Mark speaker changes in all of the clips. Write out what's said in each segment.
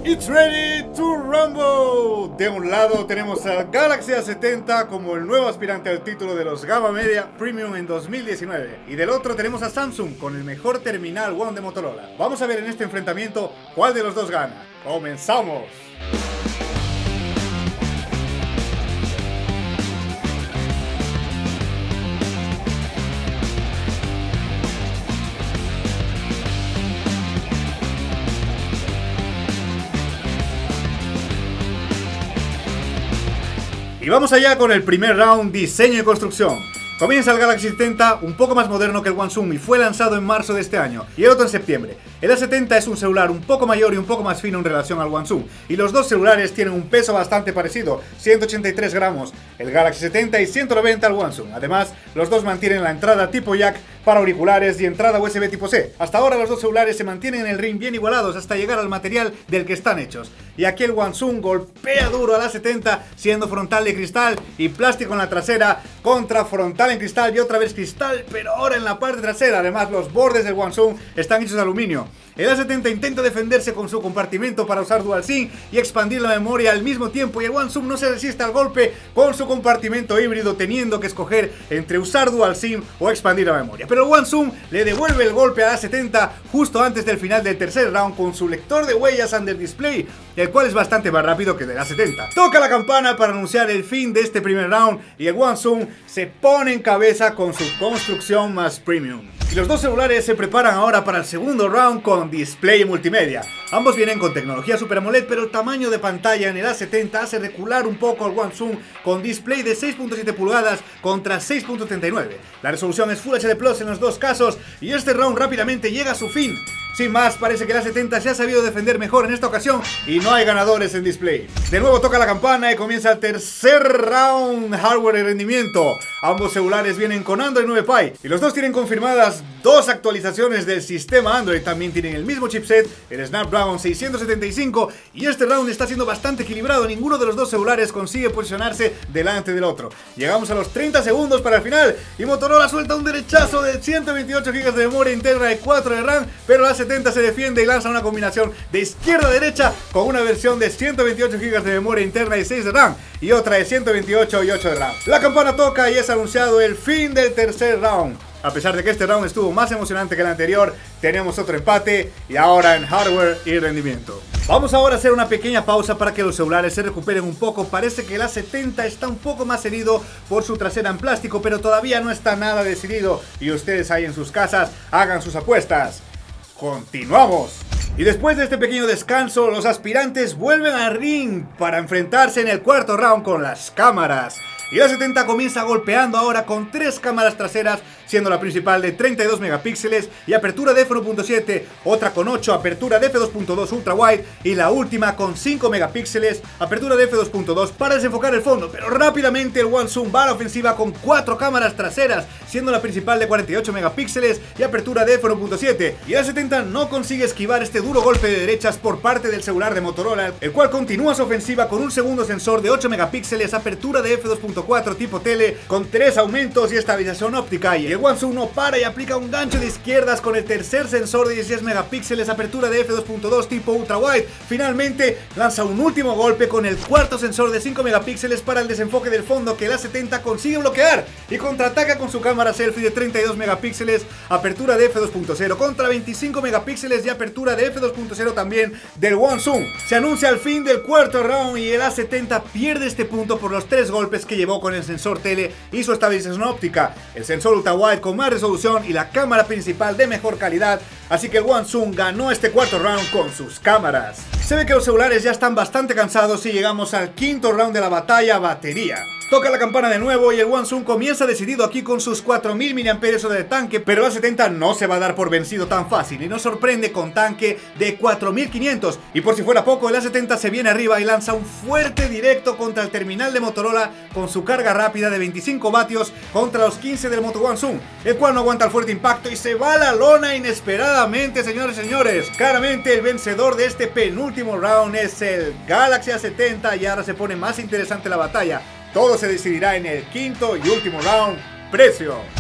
Speaker 1: It's ready to rumble. De un lado tenemos al Galaxy A70 como el nuevo aspirante al título de los Gama Media Premium en 2019. Y del otro tenemos a Samsung con el mejor terminal One de Motorola. Vamos a ver en este enfrentamiento cuál de los dos gana. ¡Comenzamos! Y vamos allá con el primer round, diseño y construcción. Comienza el Galaxy A70, un poco más moderno que el One Zoom y fue lanzado en marzo de este año, y el otro en septiembre. El A70 es un celular un poco mayor y un poco más fino en relación al One Zoom, y los dos celulares tienen un peso bastante parecido, 183 gramos, el Galaxy A70 y 190 al One Zoom. Además, los dos mantienen la entrada tipo jack para auriculares y entrada USB tipo C. Hasta ahora los dos celulares se mantienen en el ring bien igualados hasta llegar al material del que están hechos. Y aquí el One Zoom golpea duro al A70 siendo frontal de cristal y plástico en la trasera contra frontal en cristal y otra vez cristal, pero ahora en la parte trasera. Además, los bordes del One Zoom están hechos de aluminio. El A70 intenta defenderse con su compartimento para usar Dual SIM y expandir la memoria al mismo tiempo, y el One Zoom no se resiste al golpe con su compartimento híbrido, teniendo que escoger entre usar Dual SIM o expandir la memoria. Pero el One Zoom le devuelve el golpe al A70 justo antes del final del tercer round con su lector de huellas Under Display, el cual es bastante más rápido que el del A70. Toca la campana para anunciar el fin de este primer round y el One Zoom se pone en cabeza con su construcción más premium. Y los dos celulares se preparan ahora para el segundo round con display multimedia. Ambos vienen con tecnología Super AMOLED, pero el tamaño de pantalla en el A70 hace recular un poco al One Zoom con display de 6.7 pulgadas contra 6.39. La resolución es Full HD Plus en los dos casos y este round rápidamente llega a su fin. Sin más, parece que el A70 se ha sabido defender mejor en esta ocasión y no hay ganadores en display. De nuevo toca la campana y comienza el tercer round, hardware y rendimiento. Ambos celulares vienen con Android 9 Pie y los dos tienen confirmadas dos actualizaciones del sistema Android. También tienen el mismo chipset, el Snapdragon 675, y este round está siendo bastante equilibrado. Ninguno de los dos celulares consigue posicionarse delante del otro. Llegamos a los 30 segundos para el final y Motorola suelta un derechazo de 128 GB de memoria interna y 4 de RAM, pero la A70 se defiende y lanza una combinación de izquierda a derecha con una versión de 128 GB de memoria interna y 6 de RAM y otra de 128 y 8 de RAM. La campana toca y es anunciado el fin del tercer round. A pesar de que este round estuvo más emocionante que el anterior, tenemos otro empate y ahora en hardware y rendimiento. Vamos ahora a hacer una pequeña pausa para que los celulares se recuperen un poco. Parece que el A70 está un poco más herido por su trasera en plástico, pero todavía no está nada decidido y ustedes ahí en sus casas hagan sus apuestas. ¡Continuamos! Y después de este pequeño descanso, los aspirantes vuelven al ring para enfrentarse en el cuarto round con las cámaras. Y la A70 comienza golpeando ahora con tres cámaras traseras, siendo la principal de 32 megapíxeles y apertura de f1.7, otra con 8, apertura de f2.2 ultra wide y la última con 5 megapíxeles, apertura de f2.2 para desenfocar el fondo. Pero rápidamente el One Zoom va a la ofensiva con 4 cámaras traseras, siendo la principal de 48 megapíxeles y apertura de f1.7. Y la A70 no consigue esquivar este duro golpe de derechas por parte del celular de Motorola, el cual continúa su ofensiva con un segundo sensor de 8 megapíxeles, apertura de f2.4 tipo tele con 3 aumentos y estabilización óptica, y el One Zoom no para y aplica un gancho de izquierdas con el tercer sensor de 16 megapíxeles, apertura de f2.2 tipo ultra wide. Finalmente lanza un último golpe con el cuarto sensor de 5 megapíxeles para el desenfoque del fondo, que el A70 consigue bloquear y contraataca con su cámara selfie de 32 megapíxeles, apertura de f2.0 contra 25 megapíxeles y apertura de f2.0 también del One Zoom. Se anuncia el fin del cuarto round y el A70 pierde este punto por los 3 golpes que llevó con el sensor tele y su estabilización óptica, el sensor ultra wide con más resolución y la cámara principal de mejor calidad. Así que el One Zoom ganó este cuarto round con sus cámaras. Se ve que los celulares ya están bastante cansados y llegamos al quinto round de la batalla, batería. Toca la campana de nuevo y el One Zoom comienza decidido aquí con sus 4000 mAh de tanque, pero el A70 no se va a dar por vencido tan fácil y nos sorprende con tanque de 4500. Y por si fuera poco, el A70 se viene arriba y lanza un fuerte directo contra el terminal de Motorola con su carga rápida de 25 vatios contra los 15 del Moto One Zoom, el cual no aguanta el fuerte impacto y se va a la lona inesperadamente, señores y señores. Claramente el vencedor de este penúltimo round es el Galaxy A70 y ahora se pone más interesante la batalla. Todo se decidirá en el quinto y último round, precio.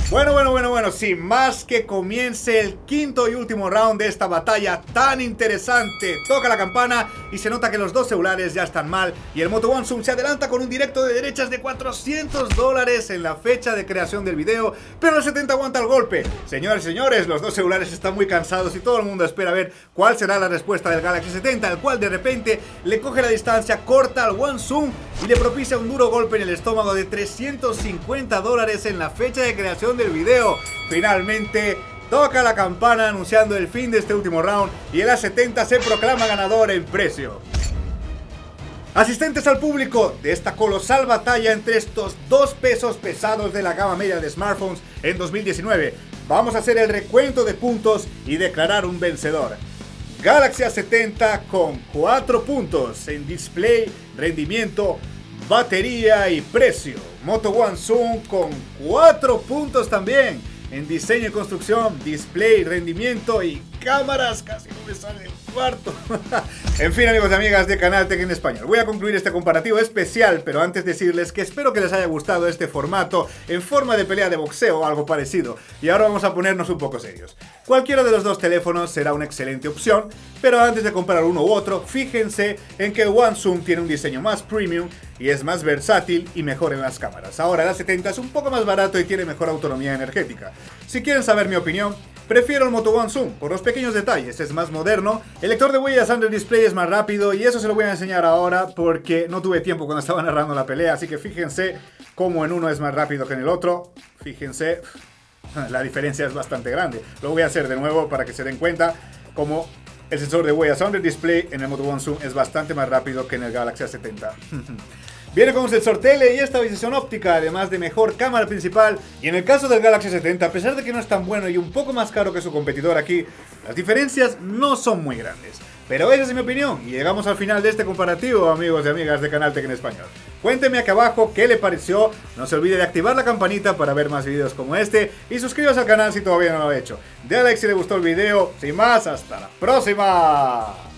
Speaker 1: Bueno, sin más que comience el quinto y último round de esta batalla tan interesante. Toca la campana y se nota que los dos celulares ya están mal y el Moto One Zoom se adelanta con un directo de derechas de $400 en la fecha de creación del video, pero el 70 aguanta el golpe. Señores y señores, los dos celulares están muy cansados y todo el mundo espera ver cuál será la respuesta del Galaxy 70, el cual de repente le coge la distancia, corta al One Zoom y le propicia un duro golpe en el estómago de $350 en la fecha de creación del video. Finalmente toca la campana anunciando el fin de este último round y el A70 se proclama ganador en precio. Asistentes al público de esta colosal batalla entre estos dos pesos pesados de la gama media de smartphones en 2019. Vamos a hacer el recuento de puntos y declarar un vencedor. Galaxy A70 con 4 puntos en display, rendimiento, batería y precio. Moto One Zoom con 4 puntos también en diseño y construcción, display, rendimiento y cámaras. Casi no me sale el cuarto. En fin, amigos y amigas de Canal Tech en Español, voy a concluir este comparativo especial, pero antes decirles que espero que les haya gustado este formato en forma de pelea de boxeo o algo parecido. Y ahora vamos a ponernos un poco serios. Cualquiera de los dos teléfonos será una excelente opción, pero antes de comprar uno u otro, fíjense en que el One Zoom tiene un diseño más premium y es más versátil y mejor en las cámaras. Ahora el A70 es un poco más barato y tiene mejor autonomía energética. Si quieren saber mi opinión, prefiero el Moto One Zoom por los pequeños detalles, es más moderno, el lector de huellas Under Display es más rápido y eso se lo voy a enseñar ahora porque no tuve tiempo cuando estaba narrando la pelea, así que fíjense cómo en uno es más rápido que en el otro. Fíjense, la diferencia es bastante grande. Lo voy a hacer de nuevo para que se den cuenta cómo el sensor de huellas Under Display en el Moto One Zoom es bastante más rápido que en el Galaxy A70. Viene con un sensor tele y estabilización óptica, además de mejor cámara principal. Y en el caso del Galaxy 70, a pesar de que no es tan bueno y un poco más caro que su competidor aquí, las diferencias no son muy grandes. Pero esa es mi opinión y llegamos al final de este comparativo, amigos y amigas de Canal Tech en Español. Cuéntenme aquí abajo qué le pareció, no se olvide de activar la campanita para ver más vídeos como este y suscríbase al canal si todavía no lo ha hecho. Dale like si le gustó el video, sin más, hasta la próxima.